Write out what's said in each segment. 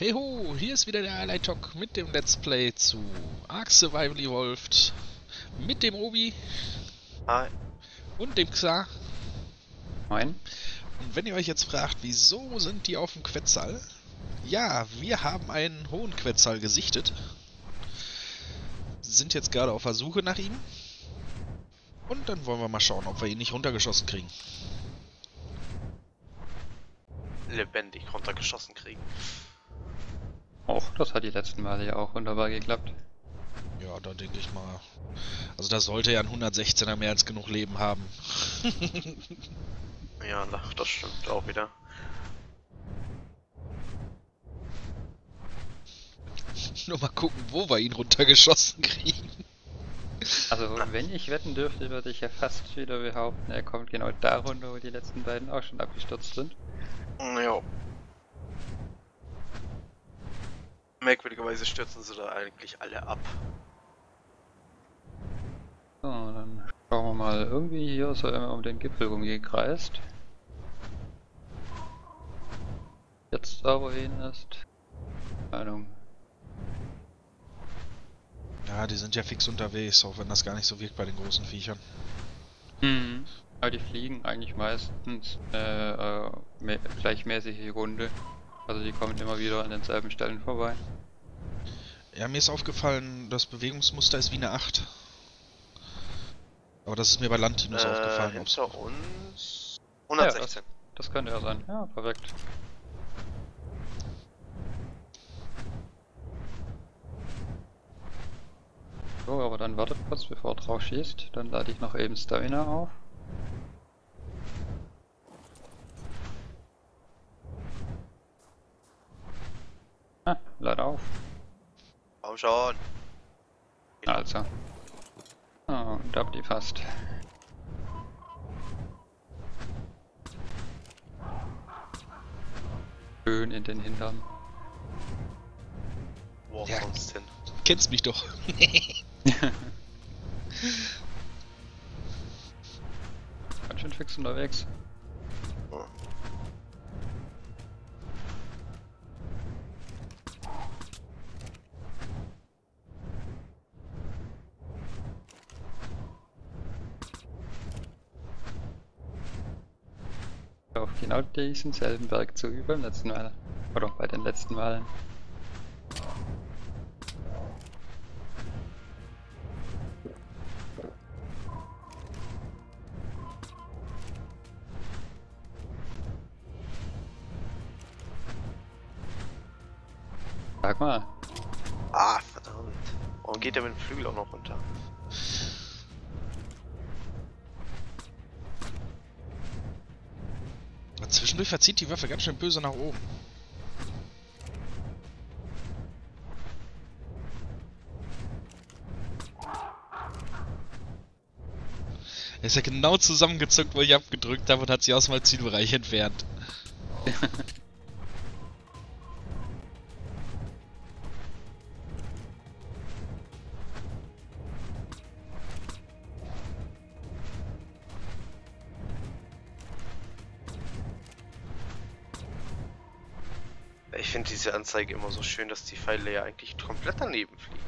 Hey ho, hier ist wieder der Highlight Talk mit dem Let's Play zu Ark Survival Evolved mit dem Obi Hi. und dem Xa. Moin. Und wenn ihr euch jetzt fragt, wieso sind die auf dem Quetzal? Ja, wir haben einen hohen Quetzal gesichtet, sind jetzt gerade auf der Suche nach ihm und dann wollen wir mal schauen, ob wir ihn nicht runtergeschossen kriegen. Lebendig runtergeschossen kriegen. Auch, das hat die letzten Male ja auch wunderbar geklappt. Ja, da denke ich mal. Also da sollte ja ein 116er mehr als genug Leben haben. Ja, das stimmt auch wieder. Nur mal gucken, wo wir ihn runtergeschossen kriegen. Also, wenn ich wetten dürfte, würde ich ja fast wieder behaupten, er kommt genau da runter, wo die letzten beiden auch schon abgestürzt sind. Ja. Merkwürdigerweise stürzen sie da eigentlich alle ab. So, dann schauen wir mal. Irgendwie hier ist er immer um den Gipfel rumgekreist. Jetzt da, wo er hin ist. Keine Ahnung. Ja, die sind ja fix unterwegs, auch wenn das gar nicht so wirkt bei den großen Viechern. Mhm. Aber die fliegen eigentlich meistens gleichmäßige Runde. Also die kommen immer wieder an denselben Stellen vorbei. Ja, mir ist aufgefallen, das Bewegungsmuster ist wie eine 8. Aber das ist mir bei Landdinos aufgefallen. Hinter uns 116. Ja, das könnte ja sein. Ja, perfekt. So, aber dann wartet kurz, bevor er drauf schießt. Dann lade ich noch eben Stamina auf. Ah, lade auf. Komm schon. Also. Oh, und ab die fast. Schön in den Hintern. Wo auch Ja. sonst hin. Du kennst mich doch. Ganz schön fix unterwegs. Ja. Auf genau diesen selben Berg zu wie beim letzten Mal. Oder bei den letzten Malen. Sag mal. Ah, verdammt. Warum geht der mit dem Flügel auch noch runter? Zwischendurch verzieht die Waffe ganz schön böse nach oben. Er ist ja genau zusammengezuckt, wo ich abgedrückt habe und hat sich aus meinem Zielbereich entfernt. Ich finde diese Anzeige immer so schön, dass die Pfeile ja eigentlich komplett daneben fliegen.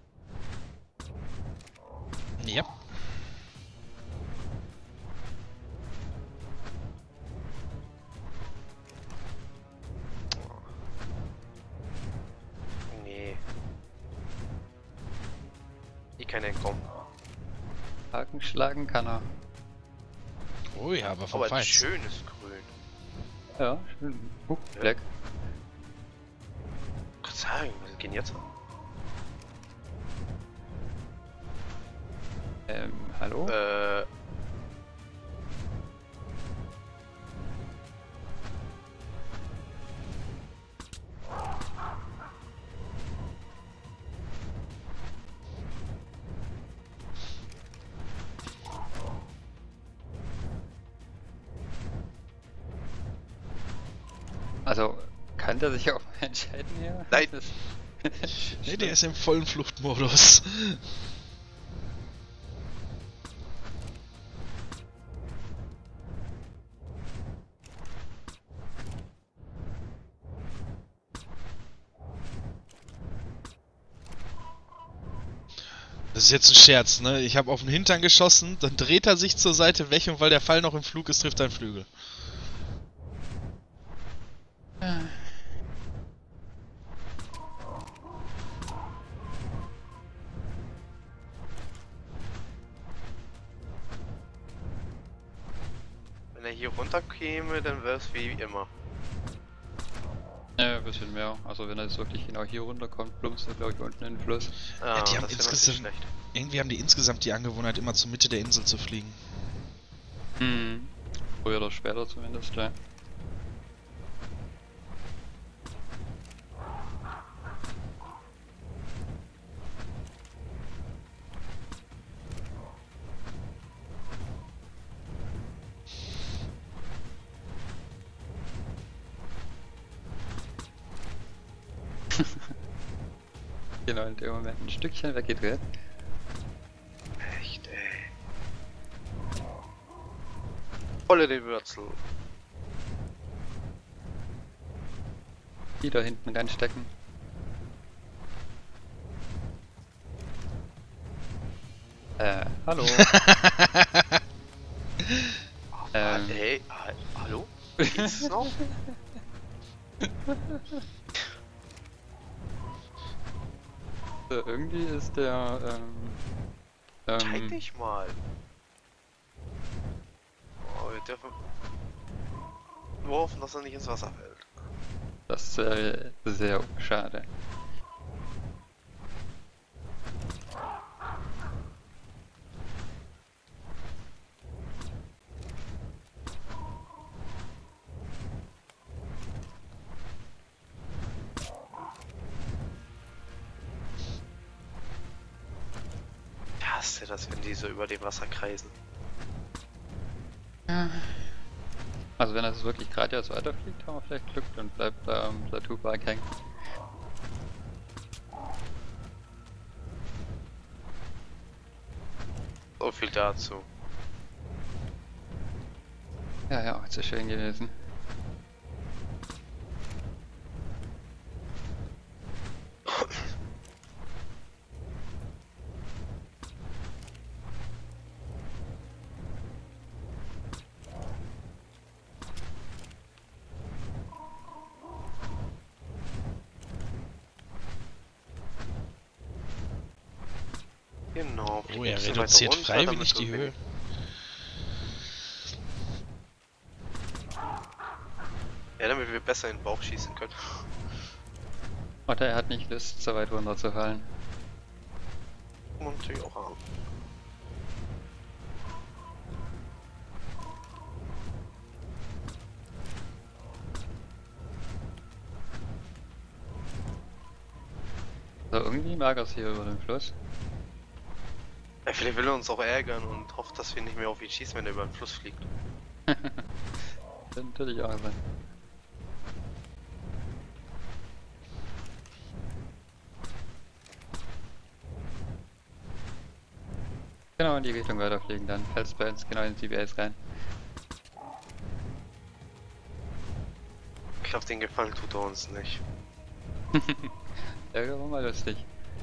Ja. Nee. Hier kann er entkommen. Haken schlagen kann er. Oh ja, aber vom Aber ein Feind. schönes Grün. Ja, schön. Black. Ich kann sagen, was gehen jetzt? Hallo? Also, kann der sich auch mal entscheiden hier? Nein. Das Nee, der ist im vollen Fluchtmodus. Das ist jetzt ein Scherz, ne? Ich habe auf den Hintern geschossen, dann dreht er sich zur Seite weg und weil der Pfeil noch im Flug ist, trifft er einen Flügel. Wenn er hier runter käme, dann wäre es wie immer. Ja, ein bisschen mehr. Also wenn er jetzt wirklich genau hier runterkommt, plumpst er glaube ich unten in den Fluss. Ah, Ja, die haben das wäre natürlich insgesamt, schlecht. irgendwie haben die insgesamt die Angewohnheit, immer zur Mitte der Insel zu fliegen. Hm. Früher oder später zumindest, ja. Genau in dem Moment ein Stückchen weggedreht. Echt, ey. Volle die Würzel. Die da hinten reinstecken. Hallo. Ey, hallo? Geht's es noch? Irgendwie ist der, Zeig dich mal. Oh, wir dürfen nur hoffen, dass er nicht ins Wasser fällt. das ist sehr schade. Ich hasse das, wenn die so über dem Wasser kreisen. Also wenn er es wirklich gerade jetzt weiterfliegt, haben wir vielleicht Glück und bleibt da am Plateaupark hängen. So viel dazu. Ja, ja, ist ja schön gewesen. Genau. Oh, er ein bisschen reduziert weiter runter, freiwillig damit die wir- Höhe. Ja, damit wir besser in den Bauch schießen können. Oder er hat nicht Lust, so weit runter zu fallen. Kann man natürlich auch haben. So, irgendwie mag er es hier über den Fluss. Ja, vielleicht will er uns auch ärgern und hofft, dass wir nicht mehr auf ihn schießen, wenn er über den Fluss fliegt. Kann natürlich auch sein. Genau in die Richtung weiterfliegen, dann fällt es bei uns genau in die Base rein. Ich glaube, den Gefallen tut er uns nicht. Ja, war mal lustig.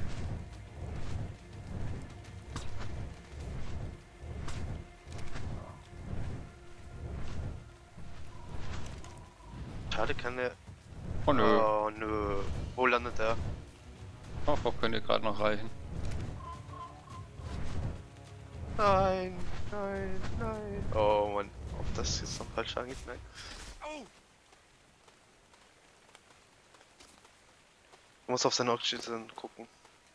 Schade, kann der... Oh nö, Oh nö. Wo landet er? auch könnte gerade noch reichen. Nein, nein, nein. Oh Mann, ob das jetzt noch falsch angeht? Nein. Muss auf seine Oxygen gucken.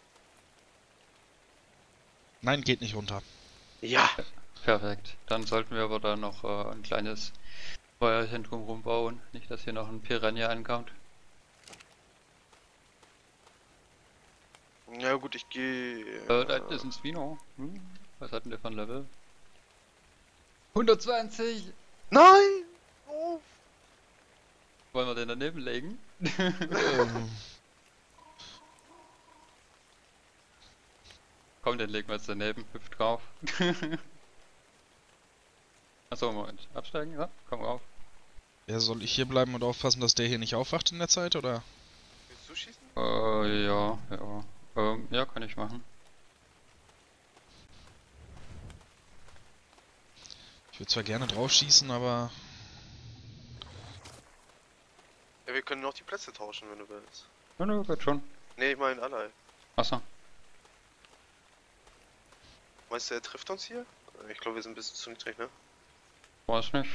Nein, geht nicht runter. Ja! Perfekt. Dann sollten wir aber da noch ein kleines Feuerchen drumherum bauen. Nicht, dass hier noch ein Piranha ankommt. Ja gut, ich gehe... Da ist ein Svino. Was hatten wir für ein Level? 120! Nein! Oh. Wollen wir den daneben legen? Komm, den legen wir jetzt daneben. Hüpft drauf. Achso, Moment. Absteigen? Ja, komm rauf. Ja, soll ich hier bleiben und aufpassen, dass der hier nicht aufwacht in der Zeit, oder? Willst du schießen? Ja, ja. Ja, kann ich machen. Ich würde zwar gerne drauf schießen, aber... Ja, wir können auch die Plätze tauschen, wenn du willst. Ja, nö, geht schon. Ne, ich meine alle. Achso. Meinst du, er trifft uns hier? Ich glaube, wir sind ein bisschen zu niedrig, ne? Weiß nicht.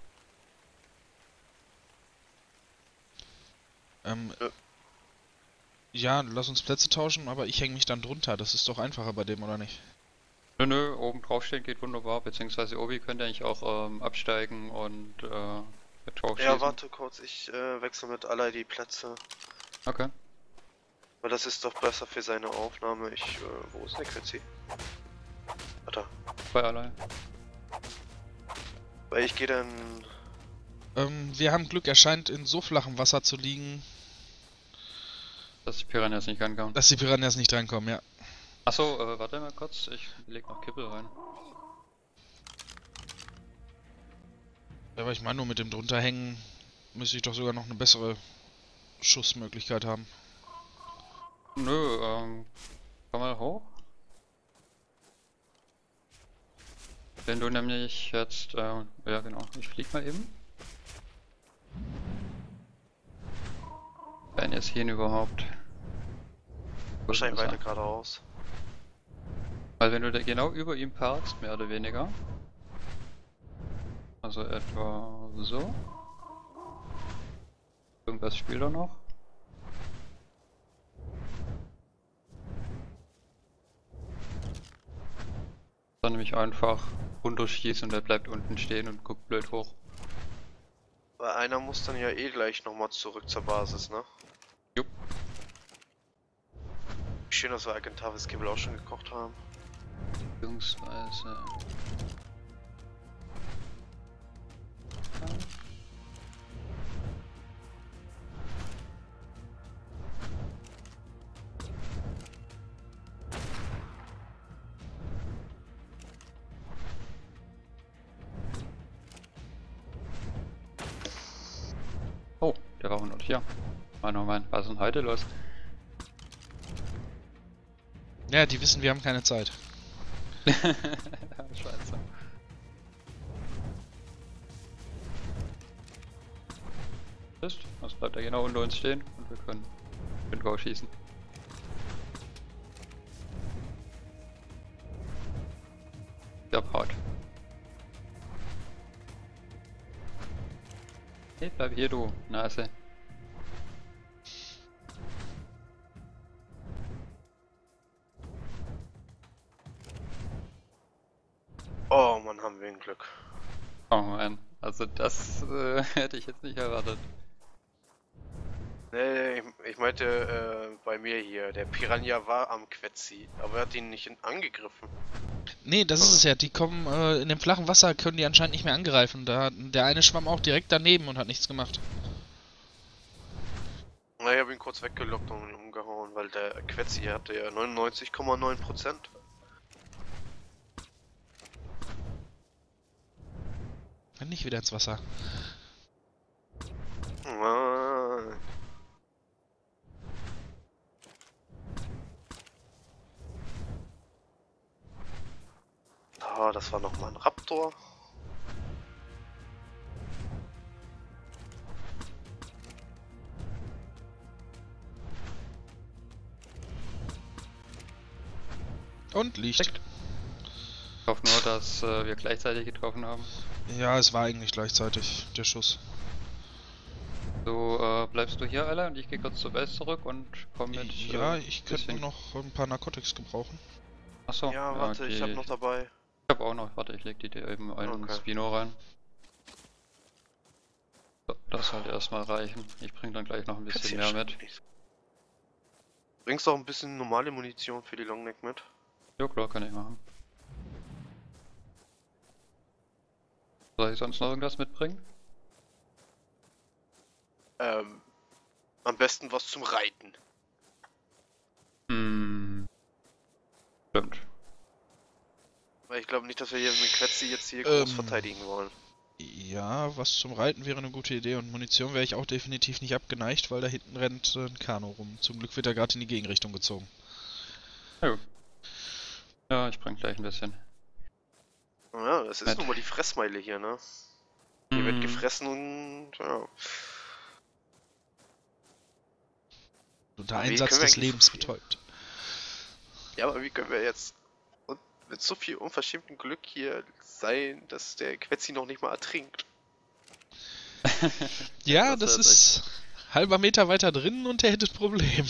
Ja. Ja, lass uns Plätze tauschen, aber ich hänge mich dann drunter. Das ist doch einfacher bei dem, oder nicht? Nö, nö, oben draufstehen geht wunderbar, beziehungsweise Obi könnte eigentlich auch absteigen und drauf schießen. Ja, warte kurz, ich wechsle mit Alai die Plätze. Okay. Weil das ist doch besser für seine Aufnahme. Wo ist der Quetzi? Warte. Bei allein. Weil ich gehe dann... Wir haben Glück, er scheint in so flachem Wasser zu liegen, Dass die Piranhas nicht rankommen. dass die Piranhas nicht reinkommen, ja. Achso, warte mal kurz, ich leg noch Kippel rein. Aber ich meine, nur mit dem drunterhängen müsste ich doch sogar noch eine bessere Schussmöglichkeit haben. Nö, komm mal hoch. Wenn du nämlich jetzt, ja genau, ich flieg mal eben. Wenn jetzt hier überhaupt. Wahrscheinlich weiter geradeaus. Weil wenn du da genau über ihm parkst, mehr oder weniger. Also etwa so. Irgendwas spielt er noch. Dann nämlich einfach runterschießen und er bleibt unten stehen und guckt blöd hoch. Weil einer muss dann ja eh gleich nochmal zurück zur Basis, ne? Jupp. Schön, dass wir Agentavis Kibbel auch schon gekocht haben. Beziehungsweise. Oh, der war 100 hier. Mann, oh Mann, was ist denn heute los? Ja, die wissen, wir haben keine Zeit. Scheiße. Ist, das bleibt ja genau unter uns stehen und wir können drauf schießen. Der Part. Hey, bleib hier, du Nase. Oh Mann, haben wir ein Glück. Oh man, also das hätte ich jetzt nicht erwartet. Nee, ich meinte bei mir hier, der Piranha war am Quetzi, aber er hat ihn nicht angegriffen. Nee, das ist es ja. Die kommen in dem flachen Wasser, können die anscheinend nicht mehr angreifen. Der eine schwamm auch direkt daneben und hat nichts gemacht. Na, ich habe ihn kurz weggelockt und umgehauen, weil der Quetzi hatte ja 99,9%. Dann nicht wieder ins Wasser. Mann. Ah, das war nochmal ein Raptor. Und liegt. Ich hoffe nur, dass wir gleichzeitig getroffen haben. Ja, es war eigentlich gleichzeitig der Schuss. So bleibst du hier, alle, und ich gehe kurz zur Base zurück und komm mit. Ja, ich könnte bisschen- nur noch ein paar Narcotics gebrauchen. Achso, Ja, warte, ich habe noch dabei. Ich hab auch noch, warte, ich leg die dir eben in Okay. Spino rein. So, das sollte erstmal reichen. Ich bring dann gleich noch ein bisschen mehr mit. Bringst du auch ein bisschen normale Munition für die Longneck mit? Jo, klar, kann ich machen. Soll ich sonst noch irgendwas mitbringen? Am besten was zum Reiten. Stimmt. Weil ich glaube nicht, dass wir hier mit Quetzi jetzt hier groß verteidigen wollen. Ja, was zum Reiten wäre eine gute Idee und Munition wäre ich auch definitiv nicht abgeneigt, weil da hinten rennt ein Kanu rum. Zum Glück wird er gerade in die Gegenrichtung gezogen. Ja, ja, ich bring gleich ein bisschen. Ja, das ist Nett. nun mal die Fressmeile hier, ne? Hier wird gefressen und ja. Unter Aber wie Einsatz können wir des eigentlich so Lebens viel- betäubt. Ja, aber wie können wir jetzt und mit so viel unverschämtem Glück hier sein, dass der Quetzi noch nicht mal ertrinkt? Ja, Das das hört ist halber Meter weiter drin und er hätte ein Problem.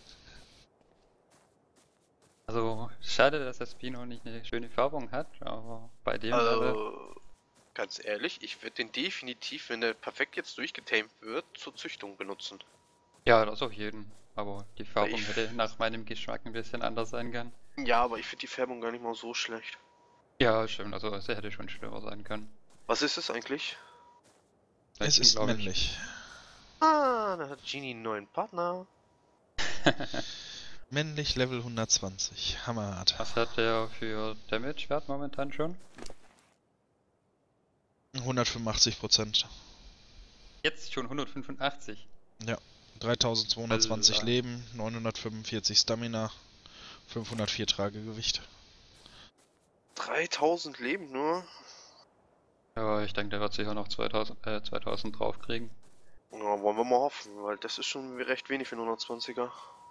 Also, schade, dass der Spino nicht eine schöne Färbung hat, aber bei dem Level. Ganz ehrlich, ich würde den definitiv, wenn der perfekt jetzt durchgetamed wird, zur Züchtung benutzen. Ja, das auf jeden. Aber die Färbung Ich- hätte nach meinem Geschmack ein bisschen anders sein können. Ja, aber ich finde die Färbung gar nicht mal so schlecht. Ja, stimmt, also es hätte schon schlimmer sein können. Was ist es eigentlich? Es ist glaub ich. männlich. Ah, da hat Genie einen neuen Partner. Männlich Level 120. Hammerhart. Was hat der für Damage-Wert momentan schon? 185%. Jetzt schon 185. 3220 Alter. Leben, 945 Stamina, 504 Tragegewicht. 3000 Leben nur. Ja, ich denke, der wird sicher noch 2000 draufkriegen. Ja, wollen wir mal hoffen, weil das ist schon recht wenig für einen 120er.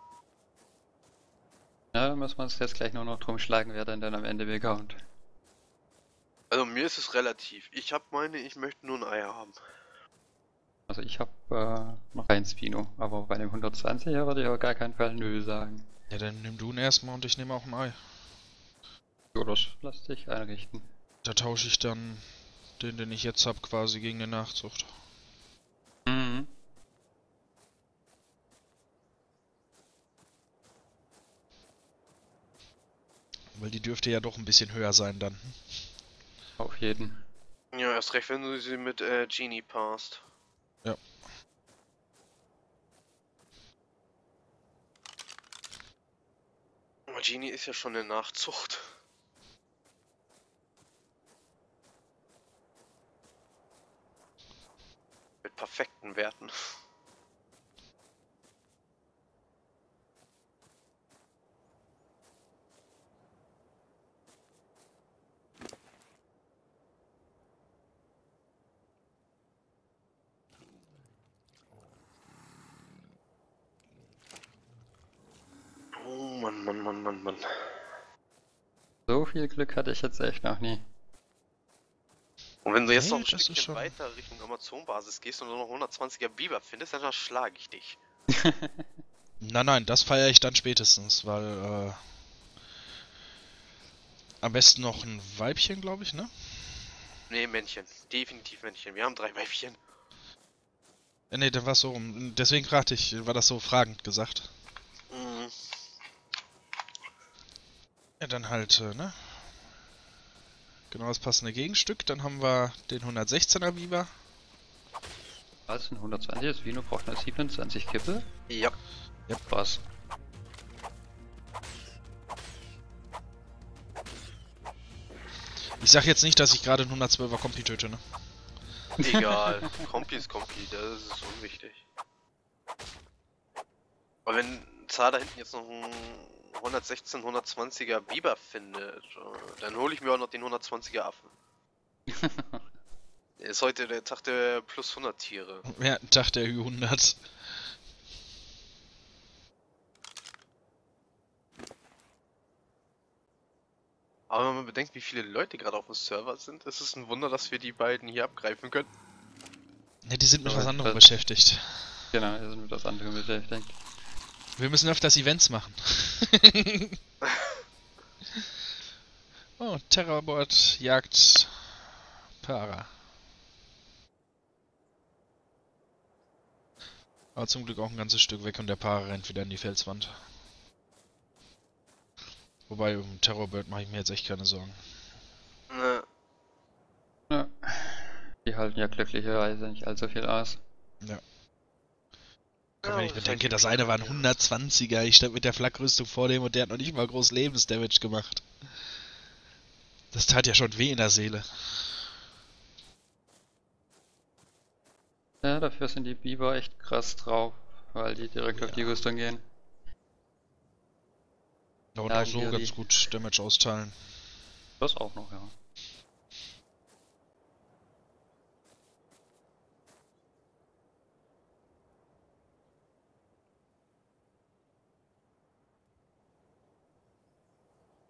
Ja, da müssen wir uns jetzt gleich nur noch drum schlagen, wer denn dann am Ende bekommt. Also mir ist es relativ. Ich möchte nur ein Ei haben. Also ich habe noch ein Spino, aber bei dem 120er würde ich auf gar keinen Fall nö sagen. Ja, dann nimm du ihn erstmal und ich nehme auch ein Ei. Ja, das lass dich einrichten. Da tausche ich dann den ich jetzt habe, quasi gegen den Nachzucht. Mhm. Weil die dürfte ja doch ein bisschen höher sein dann. Auf jeden. Ja, erst recht, wenn du sie mit Genie passt. Ja. Aber Genie ist ja schon eine Nachzucht. Mit perfekten Werten. Oh Mann, Mann, Mann, Mann, Mann. So viel Glück hatte ich jetzt echt noch nie. Und wenn du jetzt noch ein Nee, das ist Stückchen schon- weiter Richtung Amazon-Basis gehst und nur noch 120er Biber findest, dann schlage ich dich. Nein, das feiere ich dann spätestens, weil am besten noch ein Weibchen, glaube ich, ne? Nee, Männchen. Definitiv Männchen. Wir haben 3 Weibchen. Ne, dann war es so rum. Deswegen fragte ich, war das so fragend gesagt. Mhm. Ja, dann halt, ne? Genau das passende Gegenstück. Dann haben wir den 116er Biber. Was? Ein 120er Spino braucht nur 27 Kippe? Ja. Was? Ich sag jetzt nicht, dass ich gerade einen 112er Kompi töte, ne? Egal. Kompi ist Kompi. Das ist unwichtig. Aber wenn Zar da hinten jetzt noch einen 116, 120er Biber findet, dann hole ich mir auch noch den 120er Affen. Ist heute der Tag der plus 100 Tiere. Ja, ein Tag der Ü100. Aber wenn man bedenkt, wie viele Leute gerade auf dem Server sind, ist es ein Wunder, dass wir die beiden hier abgreifen können. Ne, die sind mit Aber was anderem das- beschäftigt. Genau, wir sind mit was anderem beschäftigt. Wir müssen öfters Events machen. Oh, Terrorboard jagt Para. Aber zum Glück auch ein ganzes Stück weg und der Para rennt wieder in die Felswand. Wobei, um Terrorbird mache ich mir jetzt echt keine Sorgen. Ne, Ja. Die halten ja glücklicherweise nicht allzu viel aus. Ja. Ja, Wenn ich das bedenke, heißt, das eine war ein 120er, ich stand mit der Flakrüstung vor dem und der hat noch nicht mal groß Lebensdamage gemacht. Das tat ja schon weh in der Seele. Ja, dafür sind die Biber echt krass drauf, weil die direkt auf die Rüstung gehen. Ja, und Sagen auch so wir ganz die- gut Damage austeilen. Das auch noch, ja.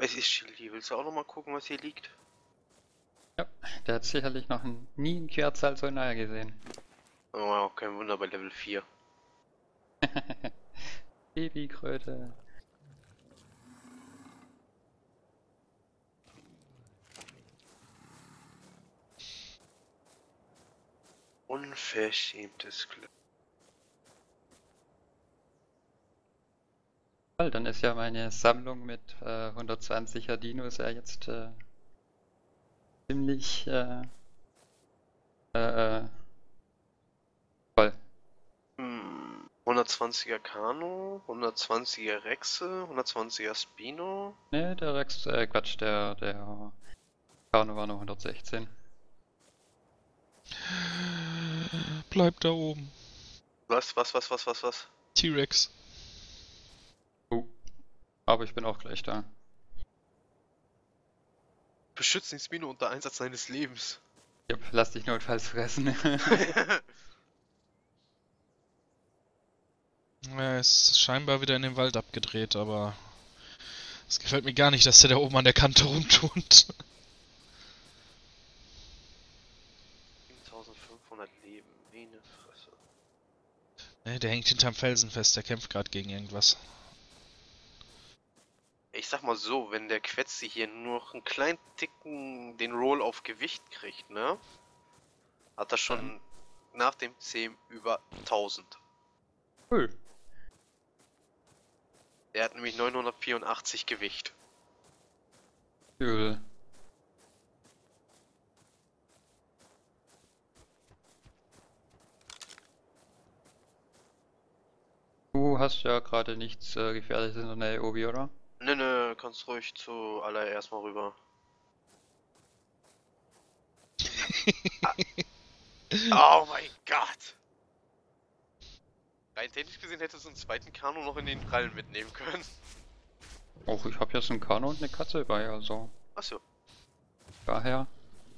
Es ist Chili. Willst du auch noch mal gucken, was hier liegt? Ja, der hat sicherlich noch nie einen Querzal so nahe gesehen. Oh, kein Wunder bei Level 4. Babykröte. Unverschämtes Glück. Toll, dann ist ja meine Sammlung mit 120er Dinos ja jetzt ziemlich voll. 120er Kano, 120er Rexe, 120er Spino. Ne, der Rex, Quatsch, der Kano war nur 116. Bleib da oben. Was? T-Rex. Aber ich bin auch gleich da. Beschützt den Spino unter Einsatz seines Lebens. Jupp, lass dich notfalls fressen. Er ist scheinbar wieder in den Wald abgedreht, aber es gefällt mir gar nicht, dass der da oben an der Kante rumtut. 7500 Leben, meine Fresse. Ne, der hängt hinterm Felsen fest, der kämpft gerade gegen irgendwas. Ich sag mal so, wenn der Quetzi hier nur noch einen kleinen Ticken den Roll auf Gewicht kriegt, ne? Hat er schon nach dem 10 über 1000. Cool. Er hat nämlich 984 Gewicht. Cool. Du hast ja gerade nichts Gefährliches in der Nähe, Obi, oder? Nö, kannst ruhig zuallererst mal rüber. Oh mein Gott! Rein technisch gesehen hättest du einen zweiten Kanu noch in den Krallen mitnehmen können. Auch ich habe jetzt einen Kano und eine Katze bei, also Achso. daher.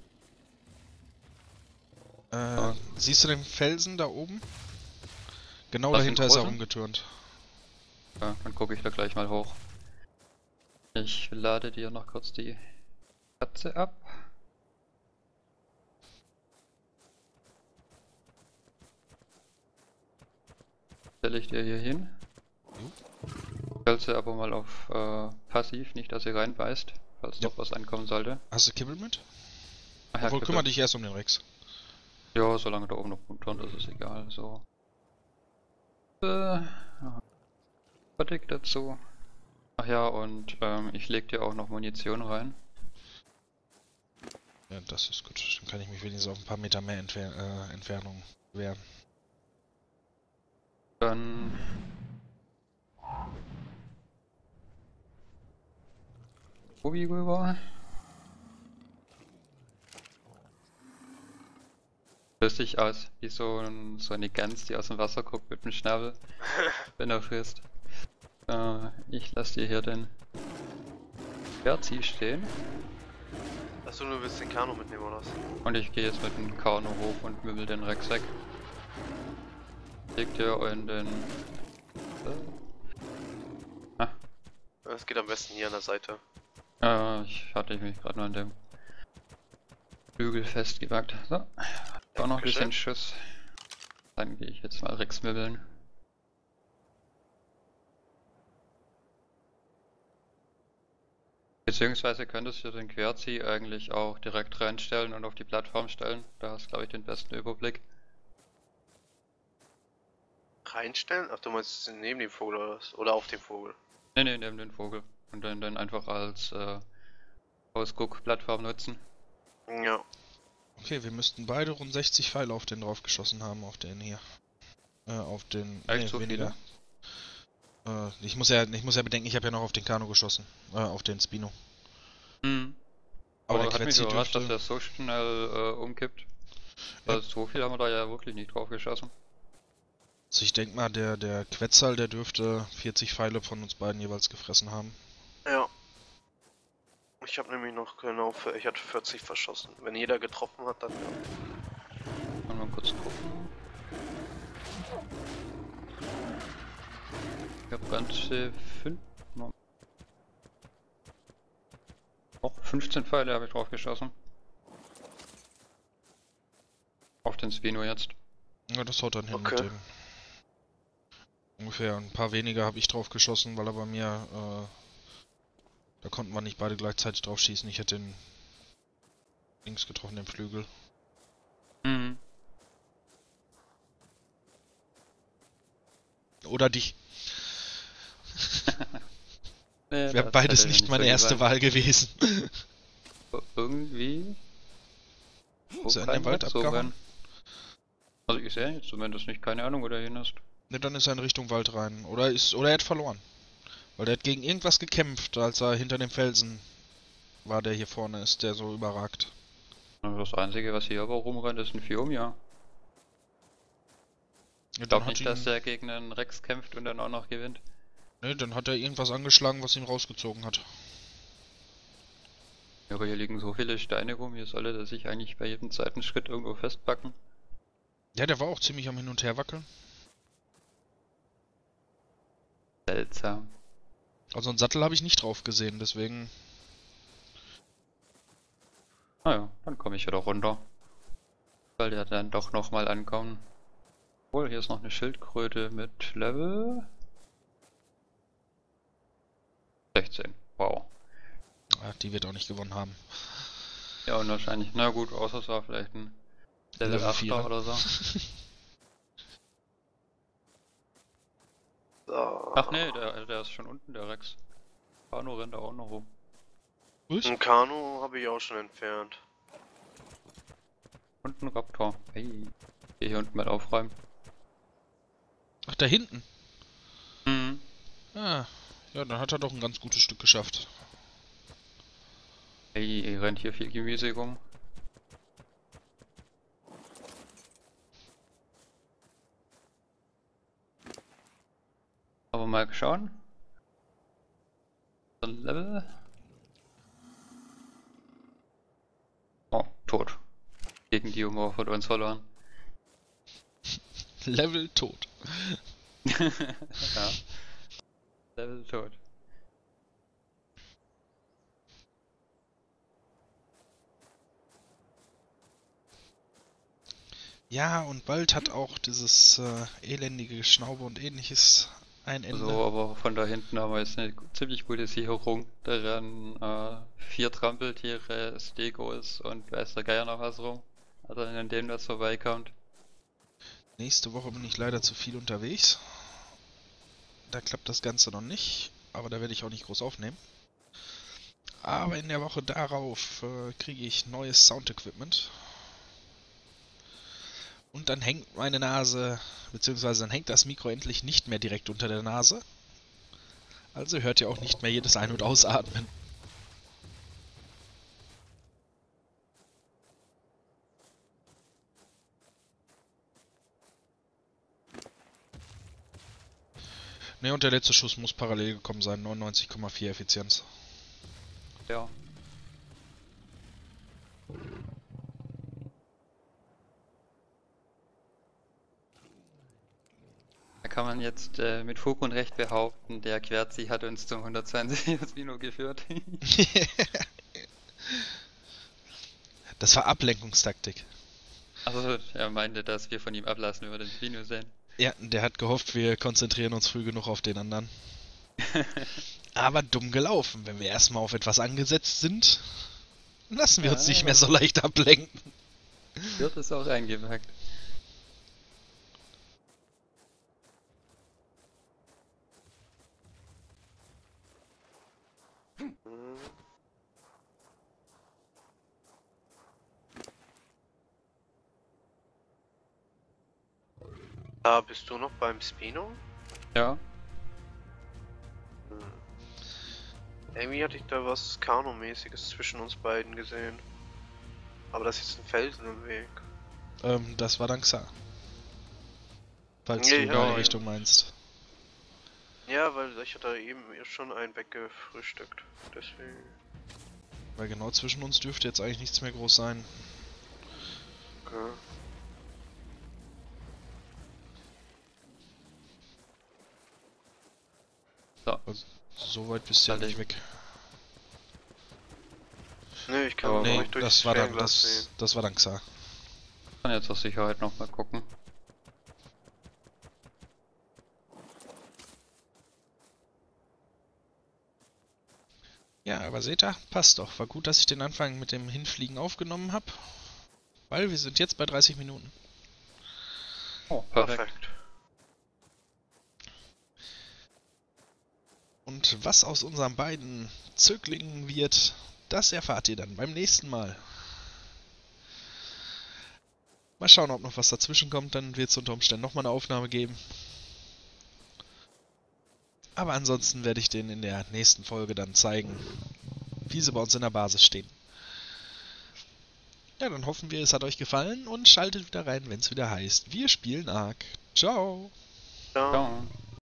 Siehst du den Felsen da oben? Genau Was, dahinter den ist er großen? umgetürnt. Ja, dann gucke ich da gleich mal hoch. Ich lade dir noch kurz die Katze ab. Stelle ich dir hier hin. Stell sie aber mal auf passiv, nicht dass sie reinbeißt, falls Ja. doch was ankommen sollte. Hast du Kibbel mit? Ach ja, Obwohl, Kippe. kümmere dich erst um den Rex. Ja, solange da oben noch rumturnt, ist es egal. So. Fertig dazu. Ach ja, und ich leg dir auch noch Munition rein. Ja, das ist gut. Dann kann ich mich wenigstens auf ein paar Meter mehr Entfernung wehren. Dann Obi rüber. Lustig aus, wie so eine Gans, die aus dem Wasser guckt mit dem Schnabel, wenn er frisst. Ich lasse dir hier den Verzi stehen Achso, du willst den Kanu mitnehmen oder was? und ich gehe jetzt mit dem Kano hoch und mümmel den Rex weg. Leg dir in den... Das geht am besten hier an der Seite. Ich hatte mich gerade nur an dem Flügel festgewagt. So, auch noch ein bisschen Schuss. Dann gehe ich jetzt mal Rex mübbeln. Beziehungsweise könntest du den Querzi eigentlich auch direkt reinstellen und auf die Plattform stellen. Da hast du, glaube ich, den besten Überblick. Reinstellen? Ach, du meinst neben dem Vogel oder was? Oder auf dem Vogel? Ne, neben den Vogel. Und dann einfach als Ausguck-Plattform nutzen. Ja. Okay, wir müssten beide rund 60 Pfeile auf den drauf geschossen haben, auf den hier. Auf den... Echt so weniger. Ich muss ja bedenken, ich habe ja noch auf den Kano geschossen. Auf den Spino. Hm. Aber Aber der hat mich Quetzi überrascht, dass dürfte... der so schnell umkippt. Ja. Also so viel haben wir da ja wirklich nicht drauf geschossen. Also ich denke mal, der Quetzal, der dürfte 40 Pfeile von uns beiden jeweils gefressen haben. Ja. Ich habe nämlich noch genau, ich hatte 40 verschossen. Wenn jeder getroffen hat, dann ja. Mal kurz gucken. Ich habe ganze 5. 15 Pfeile habe ich drauf geschossen. Auf den Spino jetzt. Ja, das haut dann hin Okay. mit dem. Ungefähr ein paar weniger habe ich drauf geschossen, weil er bei mir, da konnten wir nicht beide gleichzeitig drauf schießen. Ich hätte den links getroffen, den Flügel. Mhm. Oder dich. Nee, Wäre das beides hätte nicht so meine erste gesagt. Wahl gewesen. Irgendwie. Ist er in kein den Wald Rex so abgehauen? rennen. Also ich sehe jetzt zumindest nicht, keine Ahnung, wo der hin ist. Ne, dann ist er in Richtung Wald rein. Oder er hat verloren. Weil der hat gegen irgendwas gekämpft, als er hinter dem Felsen war, der hier vorne ist, der so überragt. Also das einzige, was hier aber rumrennt, ist ein Fiomia. Ja, Ich dann glaube hat nicht, dass der gegen einen Rex kämpft und dann auch noch gewinnt. ne, dann hat er irgendwas angeschlagen, was ihn rausgezogen hat. Ja, aber hier liegen so viele Steine rum, hier soll er sich eigentlich bei jedem zweiten Schritt irgendwo festpacken. Ja, der war auch ziemlich am Hin und Her wackeln. Seltsam. Also einen Sattel habe ich nicht drauf gesehen, deswegen. Naja, dann komme ich wieder runter. Soll der dann doch nochmal ankommen. Obwohl, hier ist noch eine Schildkröte mit Level 16. Wow. Ach, die wird auch nicht gewonnen haben. Ja, und wahrscheinlich, na gut, außer es war vielleicht ein Level Level 8er 4, ne? oder so. So. Ach nee, der ist schon unten, der Rex. Pano rennt da auch noch rum. Was? Ein Kanu habe ich auch schon entfernt. Und ein Raptor. Hey. Hier unten mal aufräumen. Ach, da hinten. Mhm. Ah, ja, dann hat er doch ein ganz gutes Stück geschafft. Hey, rennt hier viel Gemüse rum. Aber mal schauen. So ein Level. Oh, tot. Gegen die Humor von uns verloren. Level tot. Ja. Level tot. Ja, und bald hat auch dieses elendige Schnaube und ähnliches ein Ende. So, aber von da hinten haben wir jetzt eine ziemlich gute Sicherung. Da rennen 4 Trampeltiere, Stegos und weiß der Geier noch was rum. Also an dem das vorbeikommt. Nächste Woche bin ich leider zu viel unterwegs. Da klappt das Ganze noch nicht, aber da werde ich auch nicht groß aufnehmen. Aber in der Woche darauf kriege ich neues Sound-Equipment. Und dann hängt meine Nase, beziehungsweise dann hängt das Mikro endlich nicht mehr direkt unter der Nase. Also hört ihr auch nicht mehr jedes Ein- und Ausatmen. Ne, und der letzte Schuss muss parallel gekommen sein, 99,4 Effizienz. Ja. Da kann man jetzt mit Fug und Recht behaupten, der Querzi hat uns zum 120er Spino geführt. Das war Ablenkungstaktik. Also er meinte, dass wir von ihm ablassen über den Spino sehen. Ja, der hat gehofft, wir konzentrieren uns früh genug auf den anderen. Aber dumm gelaufen. Wenn wir erstmal auf etwas angesetzt sind, lassen wir uns nicht mehr so leicht ablenken. Wird es auch eingepackt. Hm. Da bist du noch beim Spino? Ja. Hm. Irgendwie hatte ich da was Kanu-mäßiges zwischen uns beiden gesehen. Aber das ist jetzt ein Felsen im Weg. Das war dann Xa. Falls Ja, du ja, meine ja. Richtung meinst. Ja, weil ich hatte eben schon einen weggefrühstückt. Deswegen. Weil genau zwischen uns dürfte jetzt eigentlich nichts mehr groß sein. Okay. So. So weit bist du ja Alle. nicht weg. Nö, ich kann Aber nee, Nee, ruhig durch das war dann, Fernglas sehen. das war dann Xar. Kann jetzt aus Sicherheit nochmal gucken. Ja, aber seht ihr, passt doch. War gut, dass ich den Anfang mit dem Hinfliegen aufgenommen habe. Weil wir sind jetzt bei 30 Minuten. Oh, perfekt. Und was aus unseren beiden Zöglingen wird, das erfahrt ihr dann beim nächsten Mal. Mal schauen, ob noch was dazwischen kommt, dann wird es unter Umständen nochmal eine Aufnahme geben. Aber ansonsten werde ich denen in der nächsten Folge dann zeigen, wie sie bei uns in der Basis stehen. Ja, dann hoffen wir, es hat euch gefallen und schaltet wieder rein, wenn es wieder heißt, wir spielen Ark. Ciao! Ja. Ciao.